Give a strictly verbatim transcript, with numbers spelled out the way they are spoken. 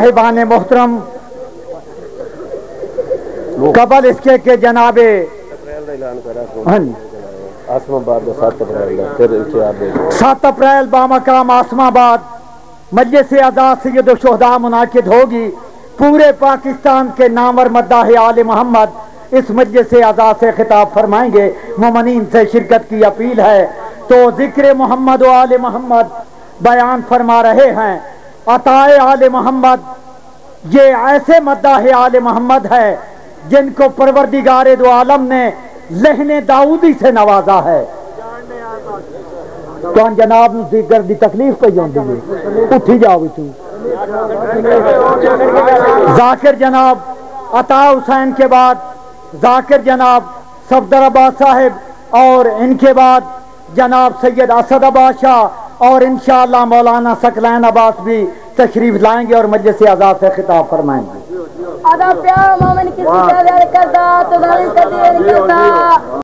साहिबान मोहतरम, कबल इसके के जनाबे सात अप्रैल बामकाम आसमाबाद मजलिस आज़ाद सैयद शुहदा मुनाकिद होगी। पूरे पाकिस्तान के नामवर मद्दाह आले मोहम्मद इस मजलिस आज़ाद से खिताब फरमाएंगे। मोमिनीन से शिरकत की अपील है। तो जिक्र मोहम्मद व आले मोहम्मद बयान फरमा रहे हैं। अताए आले मोहम्मद ये ऐसे मद्दाह आले मोहम्मद है जिनको परवरदिगार दो आलम ने लहने दाऊदी से नवाजा है। तो जनाब दीगर दी तकलीफ पई होंदी है, उठी जाओ तू। जाकिर जनाब अता हुसैन के बाद जाकिर जनाब सफदर अब्बास साहिब और इनके बाद जनाब सैयद असद अब्बास शाह और इंशाअल्लाह मौलाना सकलैन अब्बास भी तशरीफ लाएंगे और मजलिस आज़ाद से खिताब फरमाएंगे। आधा प्यार मोमिन किसी से करता तो करता